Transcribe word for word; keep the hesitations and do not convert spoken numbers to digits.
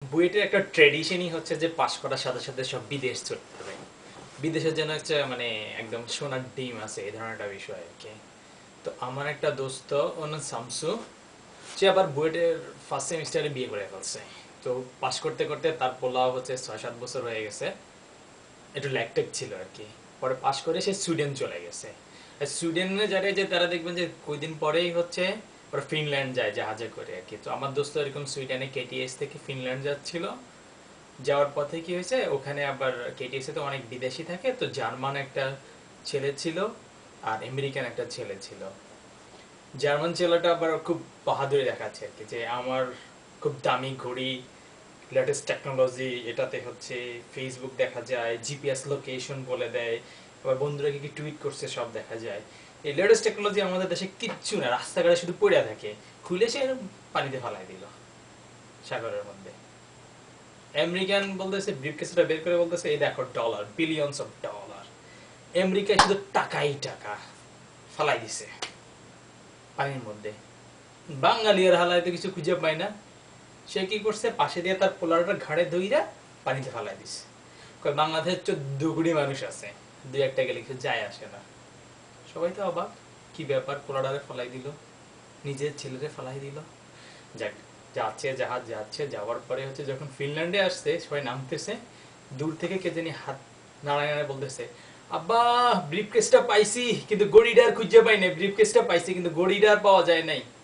বুয়েটের একটা ট্রেডিশনই হচ্ছে যে পাশ করার সাথে সাথে সব বিদেশ চলে যাবে, বিদেশের জন্য হচ্ছে মানে একদম সোনার ডিম আছে এই ধরনের একটা বিষয় আর কি। তো আমার একটা দোস্ত ওর নাম শামসু, সে আবার বুয়েটের ফার্স্ট সেমিস্টারে বিয়ে করে ফেলছে। তো পাশ করতে করতে তার পোলাও হচ্ছে ছয় সাত বছর হয়ে গেছে, একটু ল্যাকটেক ছিল আর কি। পরে পাশ করে সে সুইডেন চলে গেছে। আর সুইডেনে যারা যে তারা দেখবেন যে কয়দিন পরেই হচ্ছে ওরা ফিনল্যান্ড যায় জাহাজে করে আর কি। তো আমার দোস্ত এরকম সুইডেনে কেটিএস থেকে ফিনল্যান্ড যাচ্ছিল, যাওয়ার পথে কি হয়েছে ওখানে আবার কেটিএসে তো অনেক বিদেশি থাকে, তো জার্মান একটা ছেলে ছিল আর আমেরিকান একটা ছেলে ছিল। জার্মান ছেলেটা আবার খুব বাহাদুরি দেখাচ্ছে আর কি, যে আমার খুব দামি ঘড়ি, লেটেস্ট টেকনোলজি, এটাতে হচ্ছে ফেসবুক দেখা যায়, জিপিএস লোকেশন বলে দেয়, আবার বন্ধুরা কি কি টুইট করছে সব দেখা যায়। এই লেটেস্ট টেকনোলজি আমাদের দেশে কিচ্ছু না, রাস্তাঘাটে শুধু পড়ে থাকে, খুলে সে পানিতে ফেলাই দিল সাগরের মধ্যে। আমেরিকান বলতেছে ব্রিফকেসটা বের করে বলতেছে এই দেখো ডলার, বিলিয়নস অফ ডলার। আমেরিকায় শুধু টাকাই টাকা, ফালাই দিছে পানির মধ্যে। বাঙালি আর হালাইতে কিছু খুঁজে পায় না, সে কি করছে পাশে দিয়ে তার পোলারটা ঘাড়ে ধইরা পানিতে ফালাই দিছে। কয় বাংলাদেশের চোদ্দ কোটি মানুষ আছে, দুই একটা গেলে কিছু যায় আসে না। সবাই তো অবাক, কি ব্যাপার, পোলারে ফলাই দিল, নিজের ছেলেরে ফলাই দিল। যাক, যাচ্ছে জাহাজ যাচ্ছে, যাওয়ার পরে হচ্ছে যখন ফিনল্যান্ডে আসছে সবাই নামতেছে, দূর থেকে কে জানি হাত নাড়ায় নাড়ায় বলতেছে আব্বা ব্রিফকেসটা পাইছি কিন্তু গড়িটার খুঁজে পাই নাই, ব্রিফকেসটা পাইছি কিন্তু গড়িটার পাওয়া যায় নাই।